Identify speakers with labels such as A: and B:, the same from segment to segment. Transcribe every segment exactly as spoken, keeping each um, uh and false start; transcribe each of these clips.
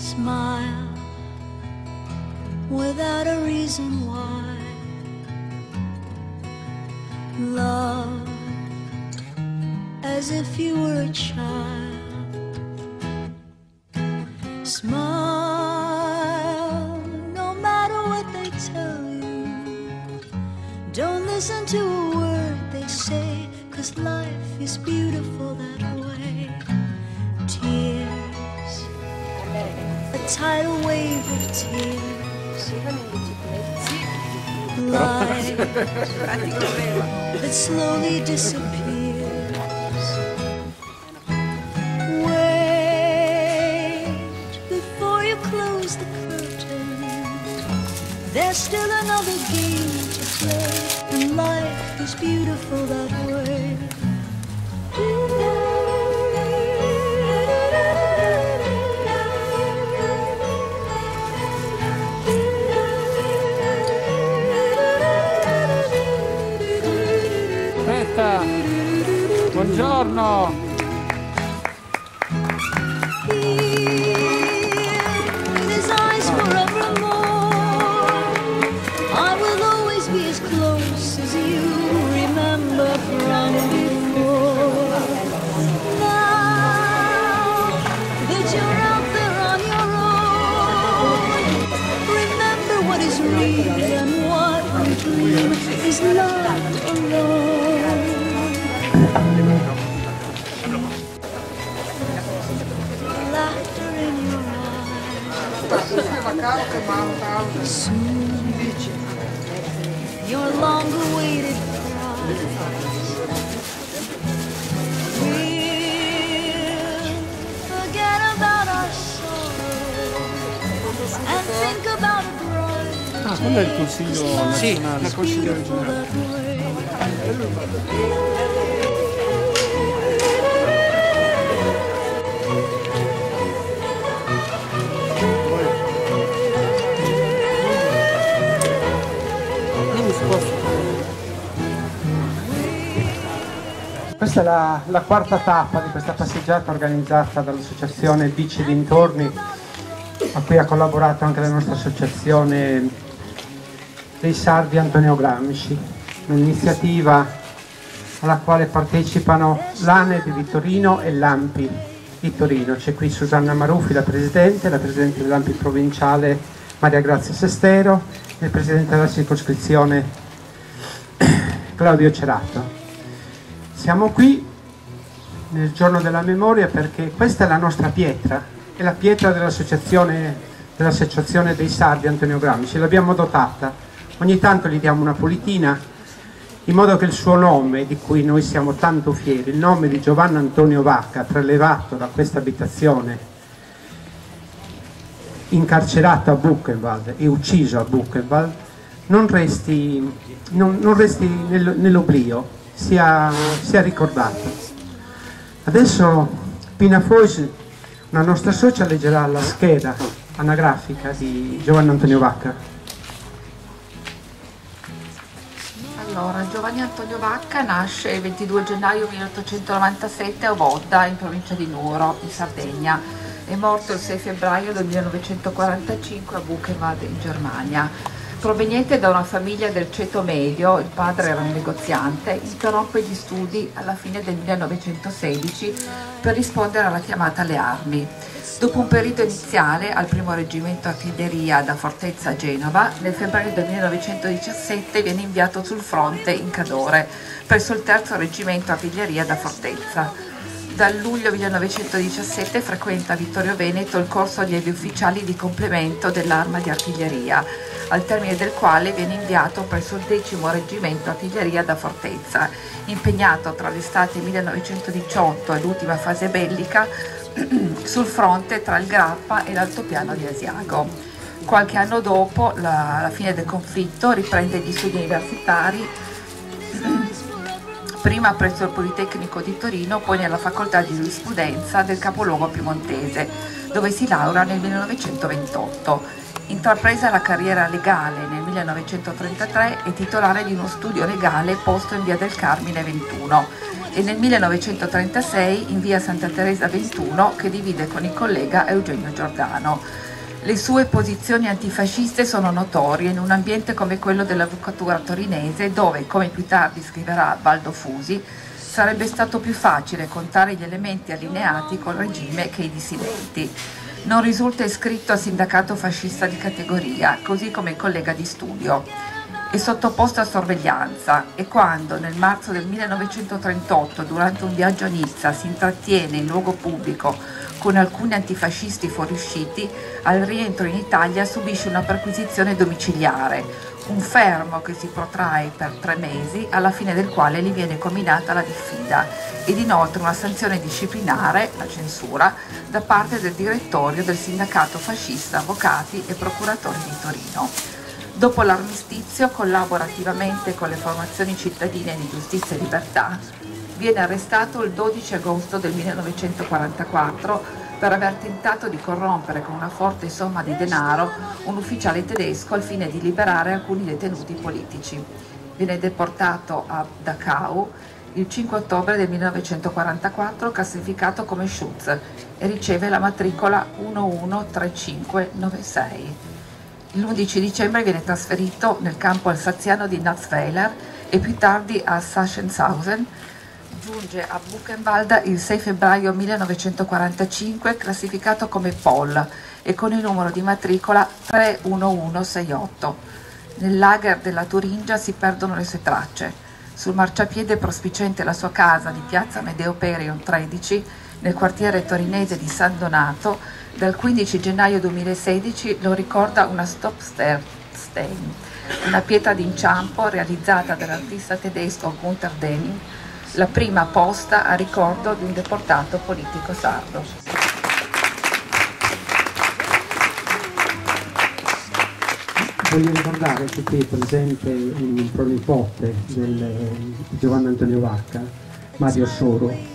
A: Smile without a reason why. Love as if you were a child. Smile no matter what they tell you. Don't listen to a word they say, 'cause life is beautiful that way. Tears, a tidal wave of tears. Light that slowly disappears. Wait before you close the curtain. There's still another game to play, and life is beautiful that way.
B: Buongiorno!
A: In his eyes forevermore, I will always be as close as you remember from before. Now that you're out there on your own, remember what is real and what we dream is love alone. Laughter in your eyes. Soon, your long-awaited prize. We'll forget about our sorrow and think about a bride.
B: Ah, quello è il Consiglio nazionale.
C: Sì, il Consiglio regionale.
D: Questa è la, la quarta tappa di questa passeggiata organizzata dall'associazione Bici Dintorni, a cui ha collaborato anche la nostra associazione dei Sardi Antonio Gramsci, un'iniziativa alla quale partecipano l'A N E di Torino e l'A M P I di Torino. C'è qui Susanna Maruffi, la Presidente, la Presidente dell'A M P I provinciale Maria Grazia Sestero e il Presidente della circoscrizione Claudio Cerato. Siamo qui nel giorno della memoria perché questa è la nostra pietra, è la pietra dell'associazione dell'associazione dei Sardi Antonio Gramsci. L'abbiamo dotata, ogni tanto gli diamo una pulitina in modo che il suo nome, di cui noi siamo tanto fieri, il nome di Giovanni Antonio Vacca, prelevato da questa abitazione, incarcerato a Buchenwald e ucciso a Buchenwald, non resti, non, non resti nel, nell'oblio, sia, sia ricordato. Adesso Pina Fois, una nostra socia, leggerà la scheda anagrafica di Giovanni Antonio Vacca.
E: Allora, Giovanni Antonio Vacca nasce il ventidue gennaio milleottocentonovantasette a Vodda, in provincia di Nuoro, in Sardegna. È morto il sei febbraio del millenovecentoquarantacinque a Buchenwald, in Germania. Proveniente da una famiglia del ceto medio, il padre era un negoziante, interrompe gli studi alla fine del millenovecentosedici per rispondere alla chiamata alle armi. Dopo un periodo iniziale al primo reggimento artiglieria da Fortezza a Genova, nel febbraio del millenovecentodiciassette viene inviato sul fronte in Cadore presso il terzo reggimento artiglieria da Fortezza. Dal luglio millenovecentodiciassette frequenta a Vittorio Veneto il corso allievi ufficiali di complemento dell'arma di artiglieria, al termine del quale viene inviato presso il decimo reggimento artiglieria da Fortezza, impegnato tra l'estate millenovecentodiciotto e l'ultima fase bellica sul fronte tra il Grappa e l'altopiano di Asiago. Qualche anno dopo la, la fine del conflitto riprende gli studi universitari, prima presso il Politecnico di Torino, poi nella facoltà di giurisprudenza del capoluogo piemontese, dove si laurea nel millenovecentoventotto. Intrapresa la carriera legale nel millenovecentotrentatré, è titolare di uno studio legale posto in via del Carmine ventuno. e nel millenovecentotrentasei in via Santa Teresa ventuno, che divide con il collega Eugenio Giordano. Le sue posizioni antifasciste sono notorie in un ambiente come quello dell'avvocatura torinese, dove, come più tardi scriverà Baldo Fusi, sarebbe stato più facile contare gli elementi allineati col regime che i dissidenti. Non risulta iscritto al sindacato fascista di categoria, così come il collega di studio. È sottoposto a sorveglianza e quando nel marzo del millenovecentotrentotto, durante un viaggio a Nizza, si intrattiene in luogo pubblico con alcuni antifascisti fuoriusciti, al rientro in Italia subisce una perquisizione domiciliare, un fermo che si protrae per tre mesi, alla fine del quale gli viene comminata la diffida ed inoltre una sanzione disciplinare, la censura, da parte del direttorio del sindacato fascista Avvocati e Procuratori di Torino. Dopo l'armistizio collabora attivamente con le formazioni cittadine di Giustizia e Libertà. Viene arrestato il dodici agosto del millenovecentoquarantaquattro per aver tentato di corrompere con una forte somma di denaro un ufficiale tedesco al fine di liberare alcuni detenuti politici. Viene deportato a Dachau il cinque ottobre del millenovecentoquarantaquattro, classificato come Schutz, e riceve la matricola uno uno tre cinque nove sei. L'undici dicembre viene trasferito nel campo alsaziano di Natzweiler e più tardi a Sachsenhausen. Giunge a Buchenwald il sei febbraio millenovecentoquarantacinque, classificato come Pol e con il numero di matricola tre uno uno sei otto. Nel lager della Turingia si perdono le sue tracce. Sul marciapiede prospiciente la sua casa di piazza Medeo Perion tredici, nel quartiere torinese di San Donato, dal quindici gennaio duemilasedici lo ricorda una Stop Stein, una pietra d'inciampo realizzata dall'artista tedesco Gunther Denning, la prima posta a ricordo di un deportato politico sardo.
D: Voglio ricordare che qui è presente un pronipote del, di Giovanni Antonio Vacca, Mario Soro.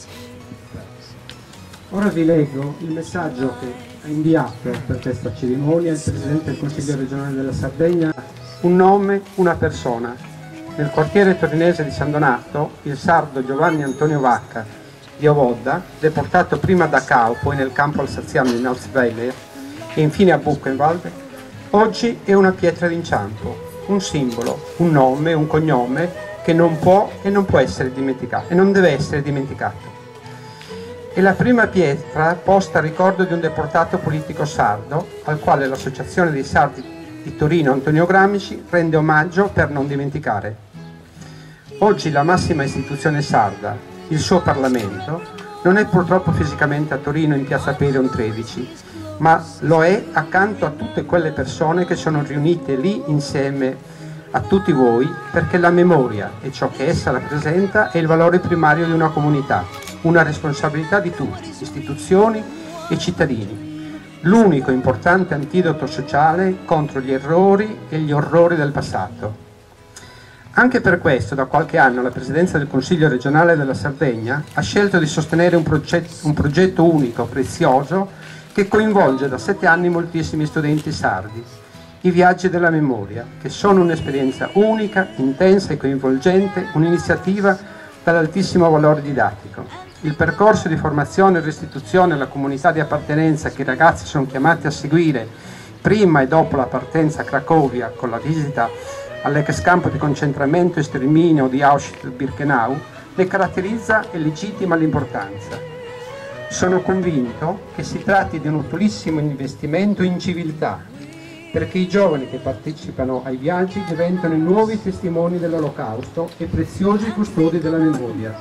D: Ora vi leggo il messaggio che ha inviato per questa cerimonia il Presidente del Consiglio regionale della Sardegna. Un nome, una persona. Nel quartiere torinese di San Donato, il sardo Giovanni Antonio Vacca di Ovodda, deportato prima a Dachau, poi nel campo alsaziano di Natzweiler e infine a Buchenwald, oggi è una pietra d'inciampo, un simbolo, un nome, un cognome che non può e non può essere dimenticato e non deve essere dimenticato. È la prima pietra posta a ricordo di un deportato politico sardo al quale l'Associazione dei Sardi di Torino Antonio Gramsci rende omaggio per non dimenticare. Oggi la massima istituzione sarda, il suo Parlamento, non è purtroppo fisicamente a Torino in piazza Perion tredici, ma lo è accanto a tutte quelle persone che sono riunite lì insieme a tutti voi, perché la memoria e ciò che essa rappresenta è il valore primario di una comunità, una responsabilità di tutti, istituzioni e cittadini, l'unico importante antidoto sociale contro gli errori e gli orrori del passato. Anche per questo da qualche anno la Presidenza del Consiglio regionale della Sardegna ha scelto di sostenere un progetto, un progetto unico, prezioso, che coinvolge da sette anni moltissimi studenti sardi, i Viaggi della Memoria, che sono un'esperienza unica, intensa e coinvolgente, un'iniziativa dall'altissimo valore didattico. Il percorso di formazione e restituzione alla comunità di appartenenza che i ragazzi sono chiamati a seguire prima e dopo la partenza a Cracovia con la visita all'ex campo di concentramento e sterminio di Auschwitz-Birkenau ne caratterizza e legittima l'importanza. Sono convinto che si tratti di un utilissimo investimento in civiltà, perché i giovani che partecipano ai viaggi diventano i nuovi testimoni dell'Olocausto e preziosi custodi della memoria.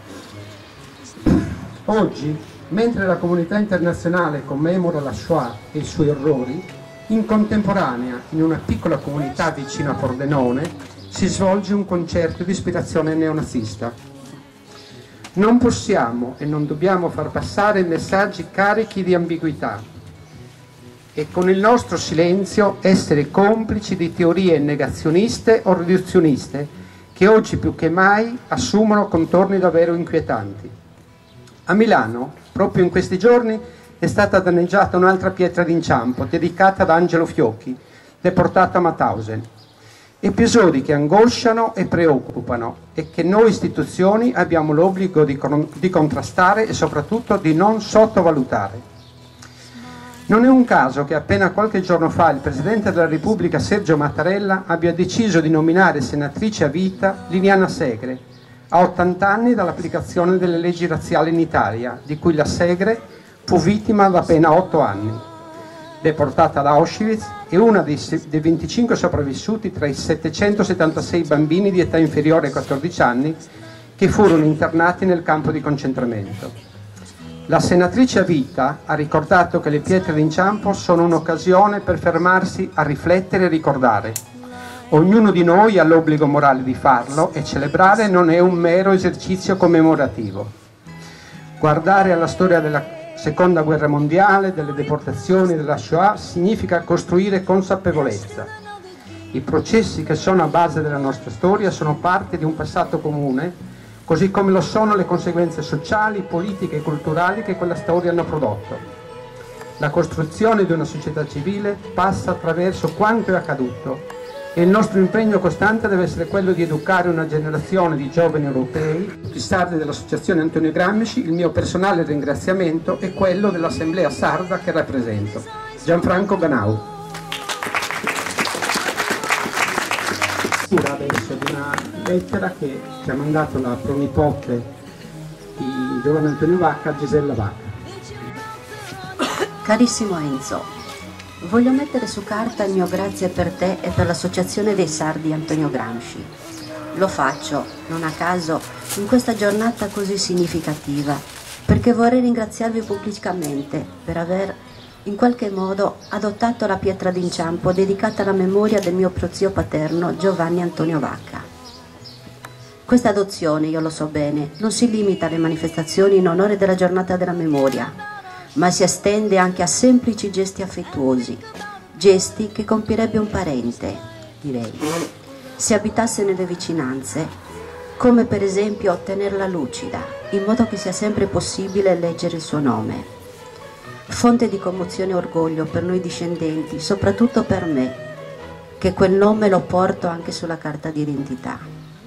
D: Oggi, mentre la comunità internazionale commemora la Shoah e i suoi orrori, in contemporanea, in una piccola comunità vicino a Pordenone, si svolge un concerto di ispirazione neonazista. Non possiamo e non dobbiamo far passare messaggi carichi di ambiguità e con il nostro silenzio essere complici di teorie negazioniste o riduzioniste che oggi più che mai assumono contorni davvero inquietanti. A Milano, proprio in questi giorni, è stata danneggiata un'altra pietra d'inciampo dedicata ad Angelo Fiocchi, deportato a Mauthausen. Episodi che angosciano e preoccupano e che noi istituzioni abbiamo l'obbligo di, di contrastare e soprattutto di non sottovalutare. Non è un caso che appena qualche giorno fa il Presidente della Repubblica Sergio Mattarella abbia deciso di nominare senatrice a vita Liliana Segre, a ottanta anni dall'applicazione delle leggi razziali in Italia, di cui la Segre fu vittima da appena otto anni. Deportata ad Auschwitz, è una dei, dei venticinque sopravvissuti tra i settecentosettantasei bambini di età inferiore ai quattordici anni che furono internati nel campo di concentramento. La senatrice a vita ha ricordato che le pietre d'inciampo sono un'occasione per fermarsi a riflettere e ricordare. Ognuno di noi ha l'obbligo morale di farlo e celebrare non è un mero esercizio commemorativo. Guardare alla storia della Seconda Guerra Mondiale, delle deportazioni, della Shoah, significa costruire consapevolezza. I processi che sono a base della nostra storia sono parte di un passato comune, così come lo sono le conseguenze sociali, politiche e culturali che quella storia hanno prodotto. La costruzione di una società civile passa attraverso quanto è accaduto e il nostro impegno costante deve essere quello di educare una generazione di giovani europei. Tutti i sardi dell'Associazione Antonio Gramsci, il mio personale ringraziamento è quello dell'Assemblea Sarda che rappresento. Gianfranco Ganau. Adesso di una lettera che ci ha mandato la pronipote di Giovanni Antonio Vacca, Gisella Vacca.
B: Carissimo Enzo, voglio mettere su carta il mio grazie per te e per l'Associazione dei Sardi Antonio Gramsci. Lo faccio, non a caso, in questa giornata così significativa, perché vorrei ringraziarvi pubblicamente per aver in qualche modo adottato la pietra d'inciampo dedicata alla memoria del mio prozio paterno Giovanni Antonio Vacca. Questa adozione, io lo so bene, non si limita alle manifestazioni in onore della giornata della memoria, ma si estende anche a semplici gesti affettuosi, gesti che compierebbe un parente, direi, se abitasse nelle vicinanze, come per esempio tenerla lucida, in modo che sia sempre possibile leggere il suo nome. Fonte di commozione e orgoglio per noi discendenti, soprattutto per me, che quel nome lo porto anche sulla carta d'identità.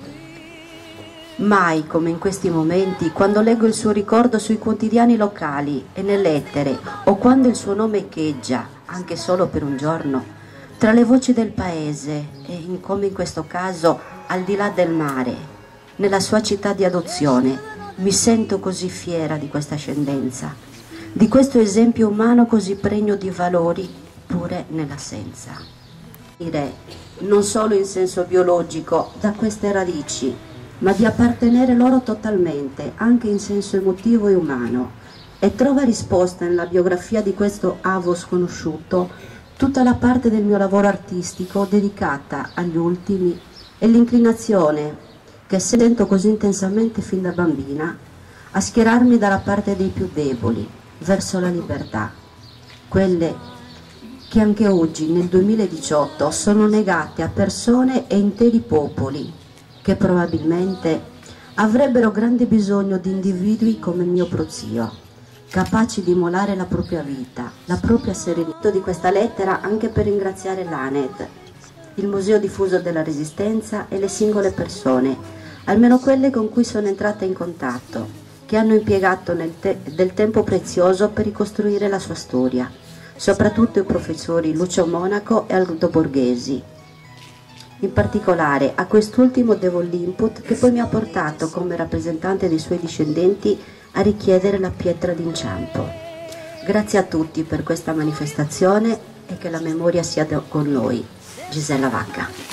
B: Mai come in questi momenti, quando leggo il suo ricordo sui quotidiani locali e nelle lettere, o quando il suo nome echeggia, anche solo per un giorno, tra le voci del paese e, in, come in questo caso, al di là del mare, nella sua città di adozione, mi sento così fiera di questa ascendenza, di questo esempio umano così pregno di valori pure nell'assenza. Non solo in senso biologico da queste radici, ma di appartenere loro totalmente, anche in senso emotivo e umano, e trova risposta nella biografia di questo avo sconosciuto tutta la parte del mio lavoro artistico dedicata agli ultimi e l'inclinazione che sento così intensamente fin da bambina a schierarmi dalla parte dei più deboli, verso la libertà, quelle che anche oggi nel duemiladiciotto sono negate a persone e interi popoli che probabilmente avrebbero grande bisogno di individui come il mio prozio, capaci di immolare la propria vita, la propria serenità. Di questa lettera anche per ringraziare l'A N E D, il Museo Diffuso della Resistenza e le singole persone, almeno quelle con cui sono entrata in contatto, che hanno impiegato nel te del tempo prezioso per ricostruire la sua storia, soprattutto i professori Lucio Monaco e Aldo Borghesi. In particolare a quest'ultimo devo l'input che poi mi ha portato come rappresentante dei suoi discendenti a richiedere la pietra d'inciampo. Grazie a tutti per questa manifestazione e che la memoria sia con noi. Gisella Vacca.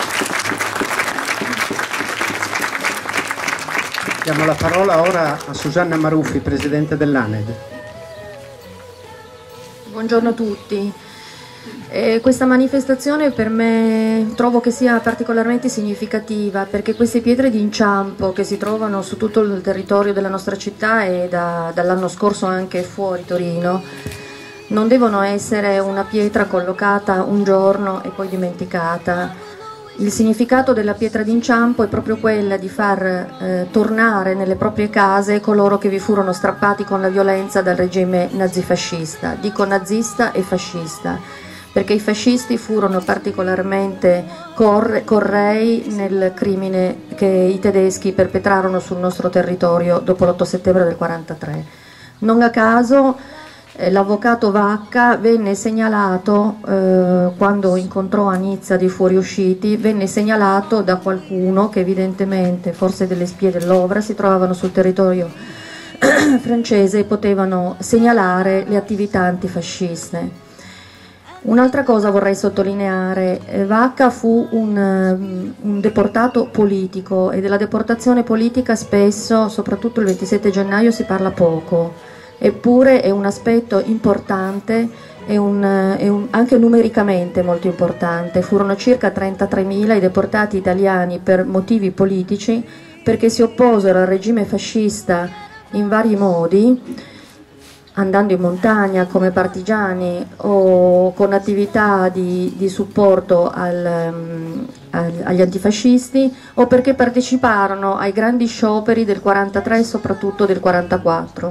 D: Diamo la parola ora a Susanna Maruffi, Presidente dell'A N E D.
C: Buongiorno a tutti. Eh, questa manifestazione per me trovo che sia particolarmente significativa perché queste pietre d'inciampo che si trovano su tutto il territorio della nostra città e da, dall'anno scorso anche fuori Torino non devono essere una pietra collocata un giorno e poi dimenticata. Il significato della pietra d'inciampo è proprio quella di far eh, tornare nelle proprie case coloro che vi furono strappati con la violenza dal regime nazifascista. Dico nazista e fascista, perché i fascisti furono particolarmente cor- correi nel crimine che i tedeschi perpetrarono sul nostro territorio dopo l'otto settembre del quarantatré. Non a caso eh, l'avvocato Vacca venne segnalato, eh, quando incontrò a Nizza dei fuoriusciti, venne segnalato da qualcuno che evidentemente, forse delle spie dell'Ovra, si trovavano sul territorio francese e potevano segnalare le attività antifasciste. Un'altra cosa vorrei sottolineare: Vacca fu un, un deportato politico, e della deportazione politica spesso, soprattutto il ventisette gennaio, si parla poco, eppure è un aspetto importante e un, è un, anche numericamente molto importante. Furono circa trentatremila i deportati italiani per motivi politici, perché si opposero al regime fascista in vari modi, andando in montagna come partigiani o con attività di, di supporto al, um, agli antifascisti, o perché parteciparono ai grandi scioperi del quarantatré e soprattutto del quarantaquattro.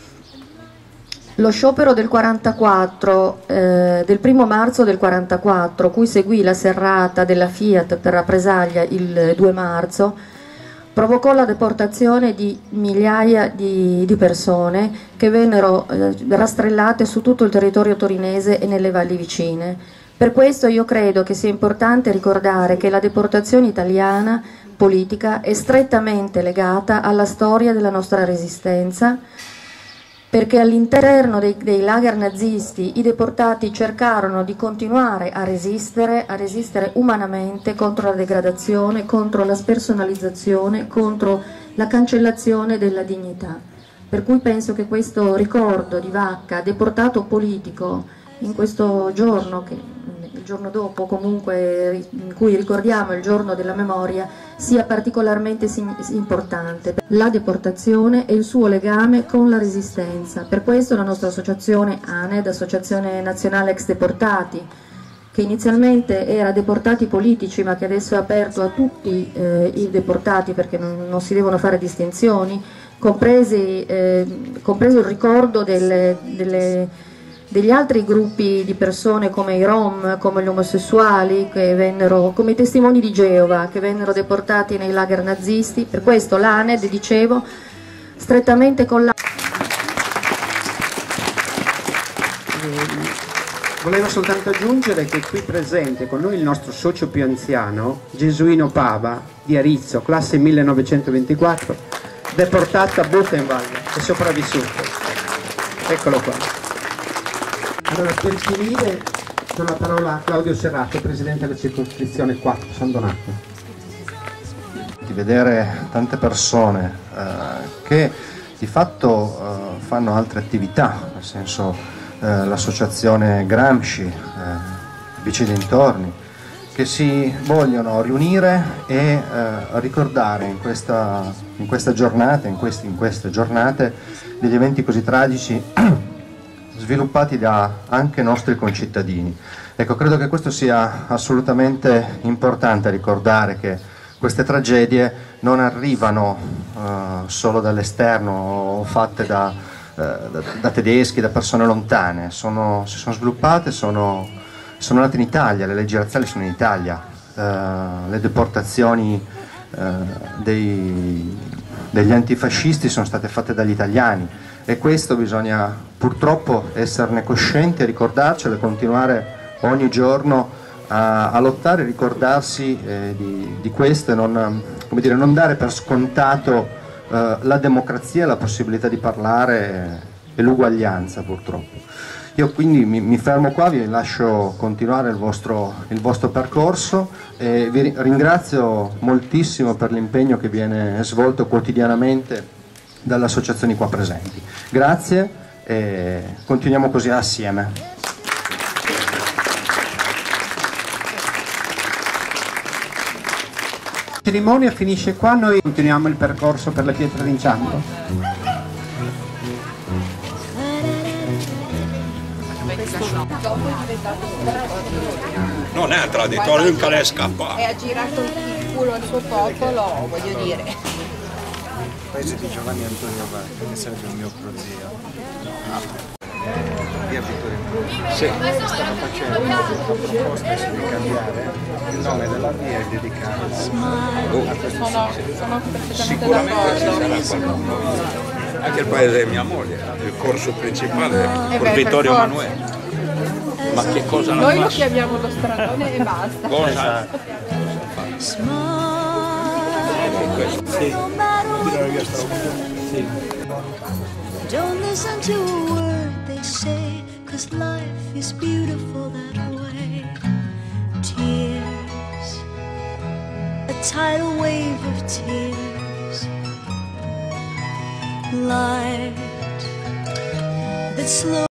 C: Lo sciopero del quarantaquattro, eh, del primo marzo del quarantaquattro, cui seguì la serrata della Fiat per rappresaglia il due marzo, provocò la deportazione di migliaia di, di persone che vennero eh, rastrellate su tutto il territorio torinese e nelle valli vicine. Per questo io credo che sia importante ricordare che la deportazione italiana politica è strettamente legata alla storia della nostra resistenza, perché all'interno dei, dei lager nazisti i deportati cercarono di continuare a resistere, a resistere umanamente contro la degradazione, contro la spersonalizzazione, contro la cancellazione della dignità. Per cui penso che questo ricordo di Vacca, deportato politico, in questo giorno, che il giorno dopo comunque, in cui ricordiamo il giorno della memoria, sia particolarmente importante. La deportazione e il suo legame con la resistenza. Per questo la nostra associazione A N E D, Associazione Nazionale Ex Deportati, che inizialmente era deportati politici ma che adesso è aperto a tutti eh, i deportati, perché non, non si devono fare distinzioni, compresi, eh, compreso il ricordo delle, delle degli altri gruppi di persone come i Rom, come gli omosessuali, che vennero, come i testimoni di Geova, che vennero deportati nei lager nazisti. Per questo l'A N E D, dicevo, strettamente con la...
F: Volevo soltanto aggiungere che qui presente con noi il nostro socio più anziano, Gesuino Pava, di Arizzo, classe millenovecentoventiquattro, deportato a Buchenwald e sopravvissuto. Eccolo qua.
D: Allora, per finire, do la parola a Claudio Serrato, presidente della circoscrizione quattro San Donato.
G: Di vedere tante persone eh, che di fatto eh, fanno altre attività, nel senso eh, l'associazione Gramsci, eh, Bici dintorni, che si vogliono riunire e eh, ricordare in questa, in questa giornata, in, questi, in queste giornate, degli eventi così tragici sviluppati da anche nostri concittadini. Ecco, credo che questo sia assolutamente importante, ricordare che queste tragedie non arrivano uh, solo dall'esterno o fatte da, uh, da, da tedeschi, da persone lontane, sono, si sono sviluppate, sono, sono nate in Italia, le leggi razziali sono in Italia, uh, le deportazioni uh, dei, degli antifascisti sono state fatte dagli italiani. E questo bisogna purtroppo esserne coscienti, ricordarcelo e continuare ogni giorno a, a lottare, ricordarsi eh, di, di questo e non, come dire, non dare per scontato eh, la democrazia, la possibilità di parlare e l'uguaglianza, purtroppo. Io quindi mi, mi fermo qua, vi lascio continuare il vostro, il vostro percorso e vi ringrazio moltissimo per l'impegno che viene svolto quotidianamente dalle associazioni qua presenti. Grazie e continuiamo così assieme.
F: La cerimonia finisce qua, noi continuiamo il percorso per le pietre d'inciampo.
H: Non è un traditore, un cane scappa.
E: E ha girato il culo al suo popolo, voglio dire.
I: Paese di Giovanni Antonio Vacca, che sarebbe un mio prozio.
G: Sì. Stanno facendo una proposta di cambiare il nome della via e dedicarla a questo
E: Sono, sono perfettamente
H: Sicuramente ci
E: d'accordo.
H: sarà qualcuno. Anche il paese di mia moglie, il corso principale,
E: Eh
H: con
E: beh,
H: Vittorio
E: per forza.
H: Emanuele. Ma che cosa la
E: Noi lo
H: fa?
E: chiamiamo lo stradone e basta.
H: Cosa?
A: Smile, no matter what they say. Don't listen to a word they say, 'cause life is beautiful that way. Tears, a tidal wave of tears. Light that slows